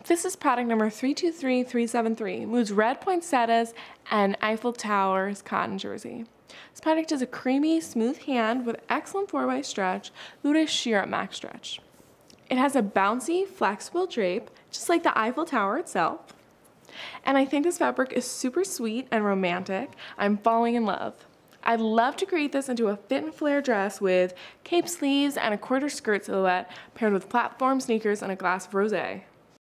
This is product number 323373, Mood's red poinsettias and Eiffel Towers cotton jersey. This product is a creamy, smooth hand with excellent 4-way stretch, Luda sheer at max stretch. It has a bouncy, flexible drape, just like the Eiffel Tower itself. And I think this fabric is super sweet and romantic. I'm falling in love. I'd love to create this into a fit and flare dress with cape sleeves and a quarter skirt silhouette paired with platform sneakers and a glass of rosé.